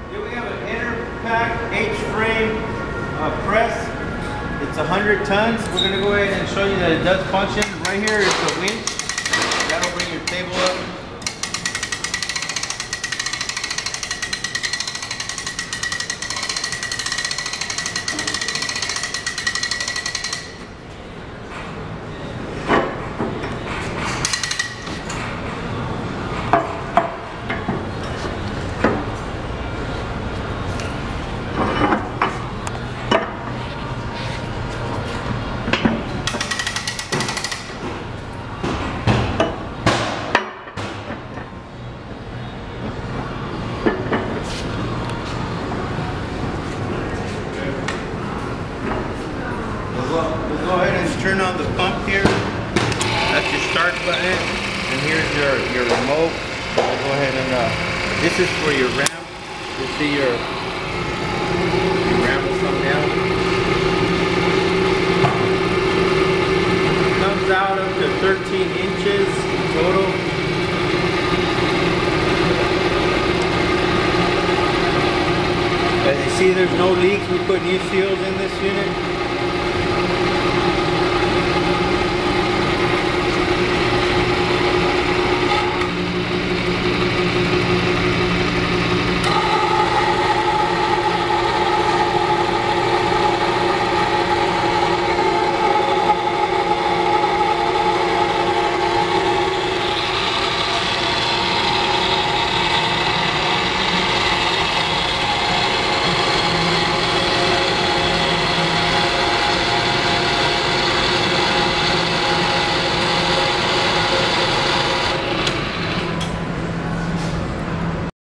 Here we have an Enerpac H-frame press. It's 100 tons. We're going to go ahead and show you that it does function. Right here is the winch. That'll bring your table up. We'll go ahead and turn on the pump here. That's your start button. And here's your remote. We'll go ahead and, this is for your ramp. You'll see your ramp will come down. It comes out up to 13 inches total. As you see, there's no leaks. We put new seals in this unit.